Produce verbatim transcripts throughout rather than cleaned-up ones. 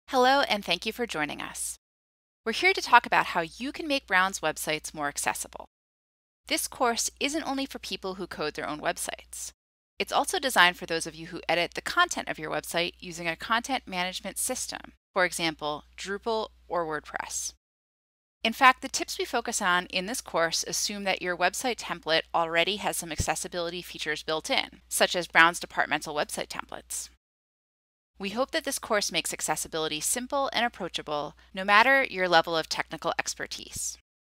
Hello, and thank you for joining us. We're here to talk about how you can make Brown's websites more accessible. This course isn't only for people who code their own websites. It's also designed for those of you who edit the content of your website using a content management system, for example, Drupal or WordPress. In fact, the tips we focus on in this course assume that your website template already has some accessibility features built in, such as Brown's departmental website templates. We hope that this course makes accessibility simple and approachable, no matter your level of technical expertise.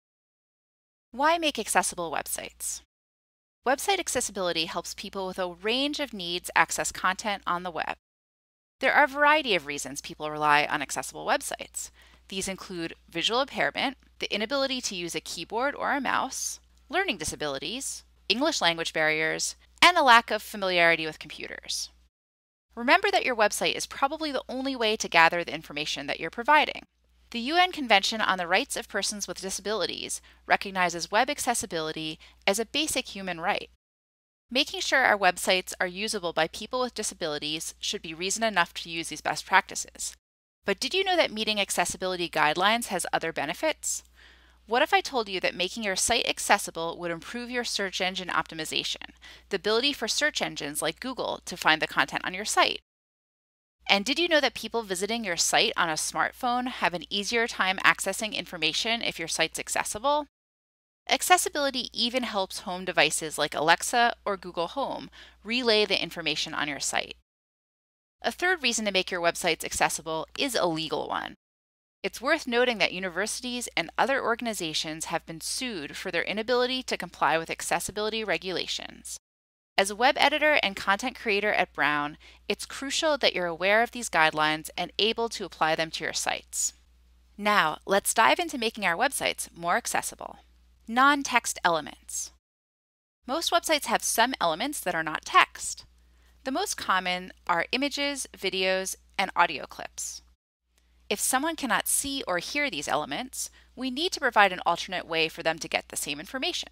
Why make accessible websites? Website accessibility helps people with a range of needs access content on the web. There are a variety of reasons people rely on accessible websites. These include visual impairment, the inability to use a keyboard or a mouse, learning disabilities, English language barriers, and a lack of familiarity with computers. Remember that your website is probably the only way to gather the information that you're providing. The U N Convention on the Rights of Persons with Disabilities recognizes web accessibility as a basic human right. Making sure our websites are usable by people with disabilities should be reason enough to use these best practices. But did you know that meeting accessibility guidelines has other benefits? What if I told you that making your site accessible would improve your search engine optimization, the ability for search engines like Google to find the content on your site? And did you know that people visiting your site on a smartphone have an easier time accessing information if your site's accessible? Accessibility even helps home devices like Alexa or Google Home relay the information on your site. A third reason to make your websites accessible is a legal one. It's worth noting that universities and other organizations have been sued for their inability to comply with accessibility regulations. As a web editor and content creator at Brown, it's crucial that you're aware of these guidelines and able to apply them to your sites. Now, let's dive into making our websites more accessible. Non-text elements. Most websites have some elements that are not text. The most common are images, videos, and audio clips. If someone cannot see or hear these elements, we need to provide an alternate way for them to get the same information.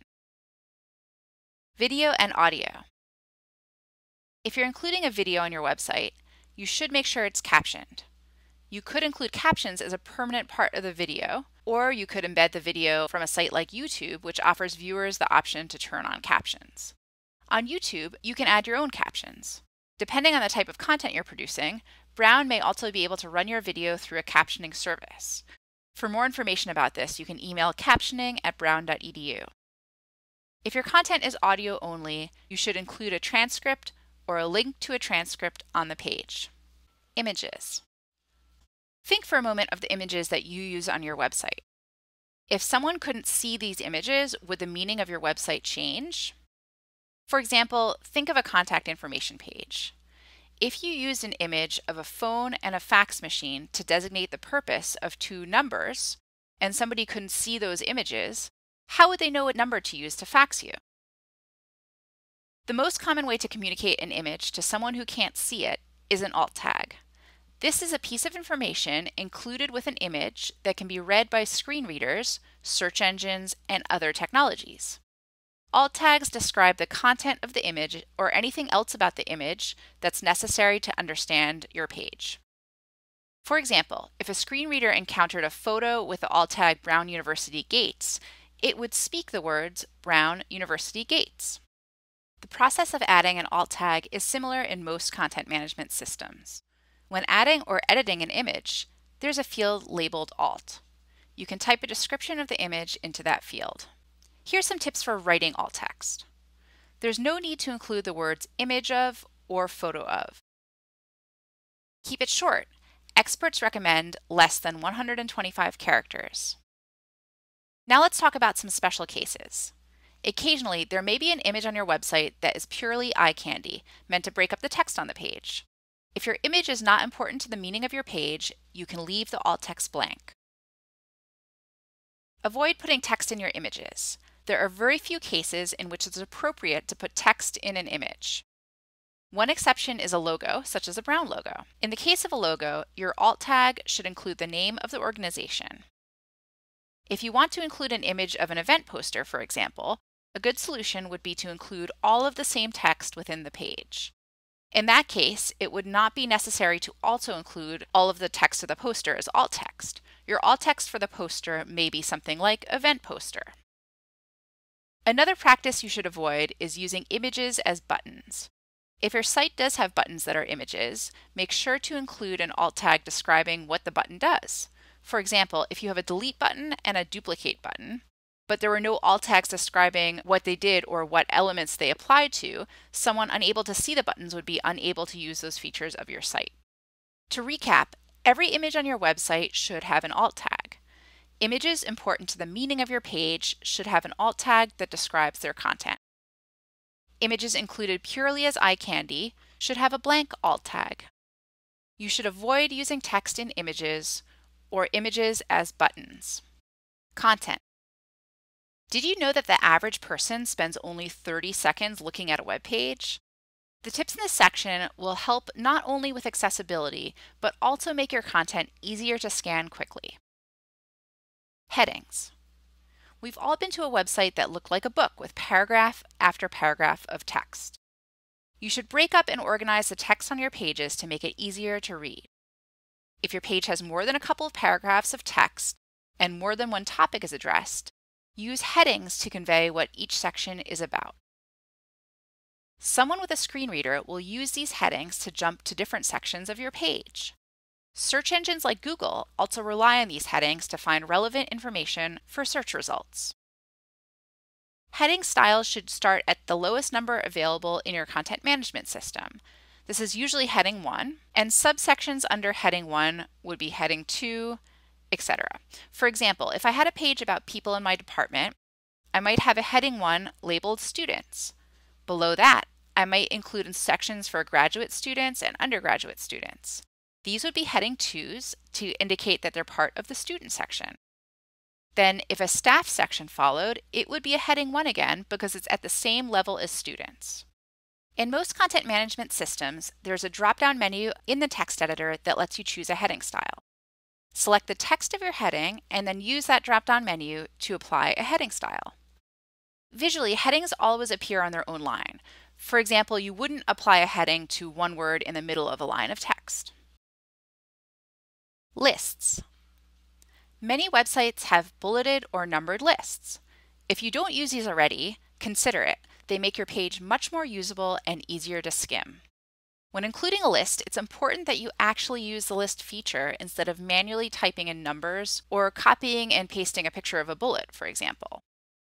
Video and audio. If you're including a video on your website, you should make sure it's captioned. You could include captions as a permanent part of the video, or you could embed the video from a site like YouTube, which offers viewers the option to turn on captions. On YouTube, you can add your own captions. Depending on the type of content you're producing, Brown may also be able to run your video through a captioning service. For more information about this, you can email captioning at brown dot e d u. If your content is audio only, you should include a transcript or a link to a transcript on the page. Images. Think for a moment of the images that you use on your website. If someone couldn't see these images, would the meaning of your website change? For example, think of a contact information page. If you used an image of a phone and a fax machine to designate the purpose of two numbers, and somebody couldn't see those images, how would they know what number to use to fax you? The most common way to communicate an image to someone who can't see it is an alt tag. This is a piece of information included with an image that can be read by screen readers, search engines, and other technologies. Alt tags describe the content of the image or anything else about the image that's necessary to understand your page. For example, if a screen reader encountered a photo with the alt tag Brown University Gates, it would speak the words Brown University Gates. The process of adding an alt tag is similar in most content management systems. When adding or editing an image, there's a field labeled Alt. You can type a description of the image into that field. Here's some tips for writing alt text. There's no need to include the words image of or photo of. Keep it short. Experts recommend less than one hundred twenty-five characters. Now let's talk about some special cases. Occasionally, there may be an image on your website that is purely eye candy, meant to break up the text on the page. If your image is not important to the meaning of your page, you can leave the alt text blank. Avoid putting text in your images. There are very few cases in which it's appropriate to put text in an image. One exception is a logo, such as a Brown logo. In the case of a logo, your alt tag should include the name of the organization. If you want to include an image of an event poster, for example, a good solution would be to include all of the same text within the page. In that case, it would not be necessary to also include all of the text of the poster as alt text. Your alt text for the poster may be something like event poster. Another practice you should avoid is using images as buttons. If your site does have buttons that are images, make sure to include an alt tag describing what the button does. For example, if you have a delete button and a duplicate button, but there were no alt tags describing what they did or what elements they applied to, someone unable to see the buttons would be unable to use those features of your site. To recap, every image on your website should have an alt tag. Images important to the meaning of your page should have an alt tag that describes their content. Images included purely as eye candy should have a blank alt tag. You should avoid using text in images or images as buttons. Content. Did you know that the average person spends only thirty seconds looking at a web page? The tips in this section will help not only with accessibility, but also make your content easier to scan quickly. Headings. We've all been to a website that looked like a book with paragraph after paragraph of text. You should break up and organize the text on your pages to make it easier to read. If your page has more than a couple of paragraphs of text and more than one topic is addressed, use headings to convey what each section is about. Someone with a screen reader will use these headings to jump to different sections of your page. Search engines like Google also rely on these headings to find relevant information for search results. Heading styles should start at the lowest number available in your content management system. This is usually heading one, and subsections under heading one would be heading two, et cetera. For example, if I had a page about people in my department, I might have a heading one labeled Students. Below that, I might include sections for graduate students and undergraduate students. These would be heading twos to indicate that they're part of the student section. Then, if a staff section followed, it would be a heading one again because it's at the same level as students. In most content management systems, there's a drop-down menu in the text editor that lets you choose a heading style. Select the text of your heading and then use that drop-down menu to apply a heading style. Visually, headings always appear on their own line. For example, you wouldn't apply a heading to one word in the middle of a line of text. Lists. Many websites have bulleted or numbered lists. If you don't use these already, consider it. They make your page much more usable and easier to skim. When including a list, it's important that you actually use the list feature instead of manually typing in numbers or copying and pasting a picture of a bullet, for example.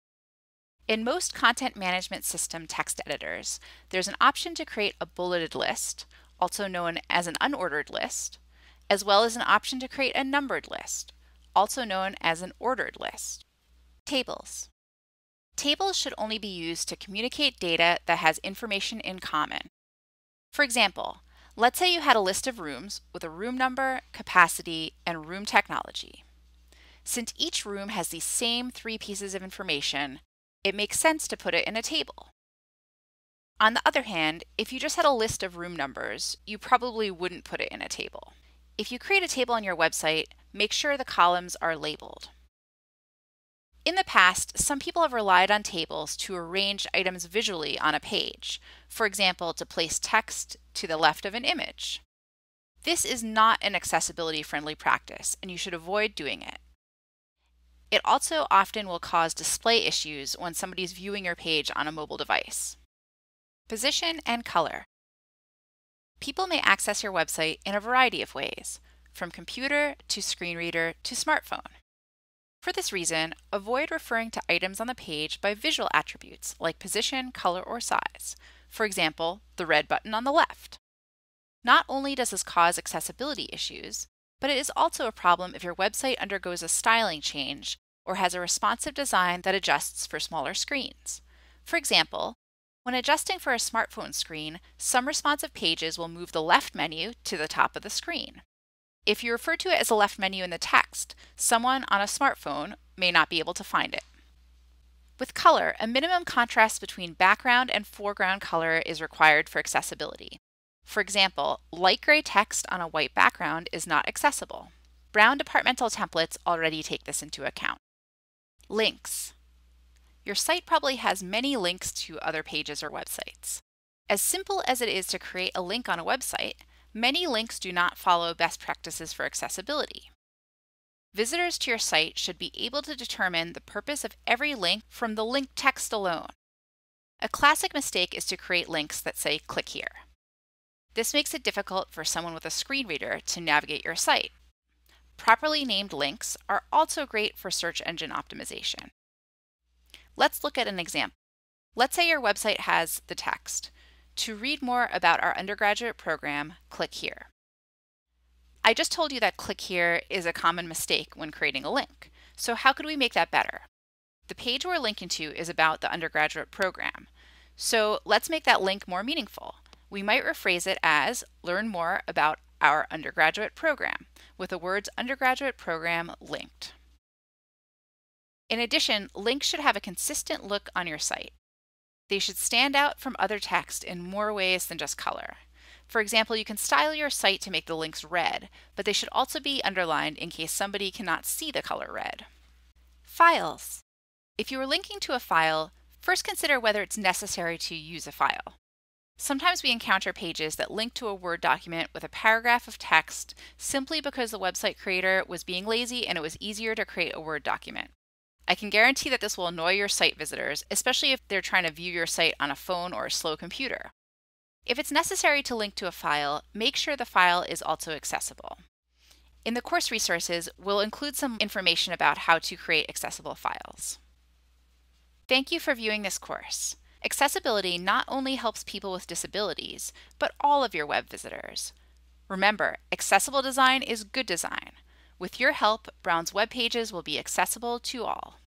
In most content management system text editors, there's an option to create a bulleted list, also known as an unordered list, as well as an option to create a numbered list, also known as an ordered list. Tables. Tables should only be used to communicate data that has information in common. For example, let's say you had a list of rooms with a room number, capacity, and room technology. Since each room has these same three pieces of information, it makes sense to put it in a table. On the other hand, if you just had a list of room numbers, you probably wouldn't put it in a table. If you create a table on your website, make sure the columns are labeled. In the past, some people have relied on tables to arrange items visually on a page, for example, to place text to the left of an image. This is not an accessibility-friendly practice, and you should avoid doing it. It also often will cause display issues when somebody's viewing your page on a mobile device. Position and color. People may access your website in a variety of ways, from computer to screen reader to smartphone. For this reason, avoid referring to items on the page by visual attributes like position, color, or size. For example, the red button on the left. Not only does this cause accessibility issues, but it is also a problem if your website undergoes a styling change or has a responsive design that adjusts for smaller screens. For example, when adjusting for a smartphone screen, some responsive pages will move the left menu to the top of the screen. If you refer to it as a left menu in the text, someone on a smartphone may not be able to find it. With color, a minimum contrast between background and foreground color is required for accessibility. For example, light gray text on a white background is not accessible. Brown departmental templates already take this into account. Links. Your site probably has many links to other pages or websites. As simple as it is to create a link on a website, many links do not follow best practices for accessibility. Visitors to your site should be able to determine the purpose of every link from the link text alone. A classic mistake is to create links that say "click here." This makes it difficult for someone with a screen reader to navigate your site. Properly named links are also great for search engine optimization. Let's look at an example. Let's say your website has the text, "To read more about our undergraduate program, click here." I just told you that "click here" is a common mistake when creating a link. So how could we make that better? The page we're linking to is about the undergraduate program. So let's make that link more meaningful. We might rephrase it as "learn more about our undergraduate program," with the words "undergraduate program" linked. In addition, links should have a consistent look on your site. They should stand out from other text in more ways than just color. For example, you can style your site to make the links red, but they should also be underlined in case somebody cannot see the color red. Files. If you are linking to a file, first consider whether it's necessary to use a file. Sometimes we encounter pages that link to a Word document with a paragraph of text simply because the website creator was being lazy and it was easier to create a Word document. I can guarantee that this will annoy your site visitors, especially if they're trying to view your site on a phone or a slow computer. If it's necessary to link to a file, make sure the file is also accessible. In the course resources, we'll include some information about how to create accessible files. Thank you for viewing this course. Accessibility not only helps people with disabilities, but all of your web visitors. Remember, accessible design is good design. With your help, Brown's web pages will be accessible to all.